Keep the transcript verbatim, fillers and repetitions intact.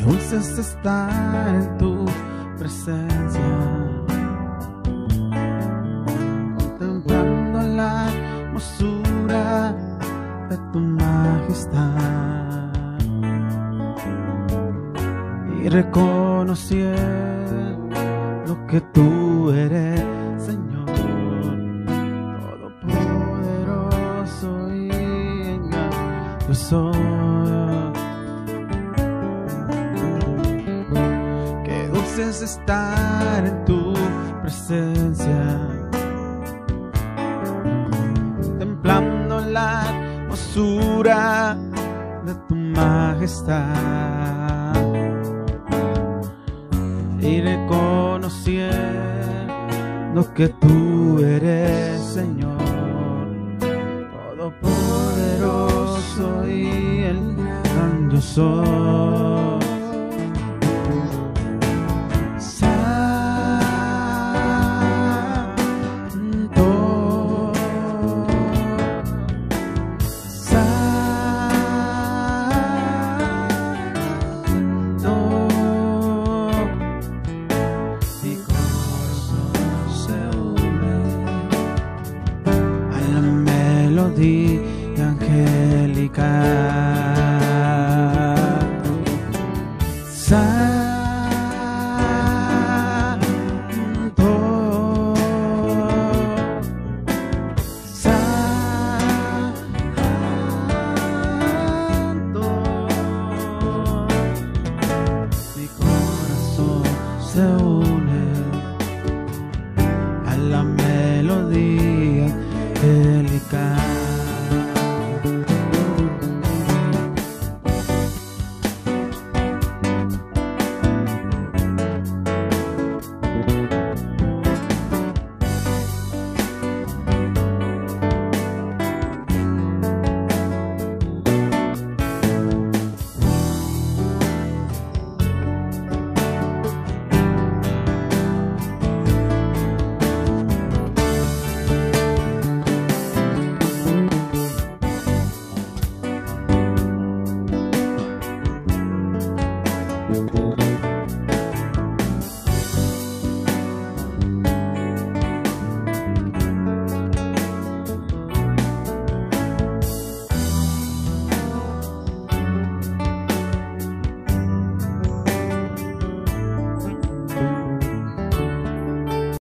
dulce es estar en tu presencia, contemplando la hermosura de tu majestad y reconocer lo que tú eres, Señor, todopoderoso y engañoso. Qué dulce es estar en tu presencia, contemplando la hermosura de tu majestad y reconociendo que tú eres, Señor, todopoderoso y el gran yo soy.